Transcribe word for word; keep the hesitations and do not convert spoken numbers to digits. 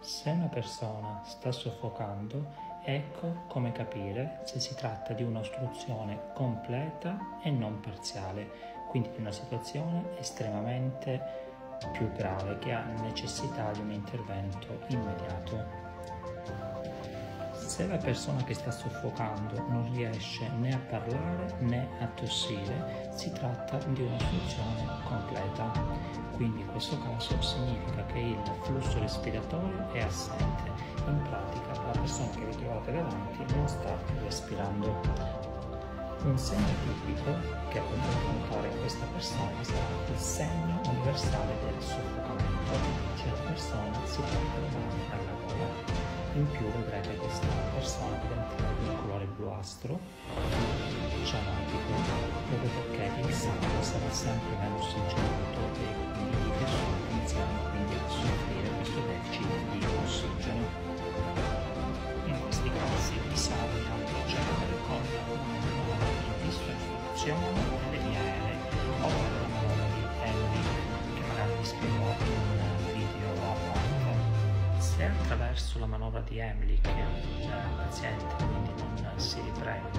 Se una persona sta soffocando, ecco come capire se si tratta di un'ostruzione completa e non parziale, quindi di una situazione estremamente più grave che ha necessità di un intervento immediato. Se la persona che sta soffocando non riesce né a parlare né a tossire, si tratta di un'ostruzione completa. Quindi in questo caso significa che il flusso respiratorio è assente. In pratica la persona che vi trovate davanti non sta respirando. Un segno tipico che potete notare in questa persona è il segno universale del soffocamento, cioè la persona si porta le mani alla gola. In più vedrete questa persona diventare di un colore bluastro, cianotico, proprio perché il sangue sarà sempre meno ossigenato e quindi i tessuti iniziano quindi a soffrire questo deficit di ossigeno. In questi casi bisogna procedere con una disfunzione delle vie aeree o una manovra di Henry che magari vi spiegherò in un video a parte. Se attraverso la manovra di Heimlich il paziente quindi non si riprende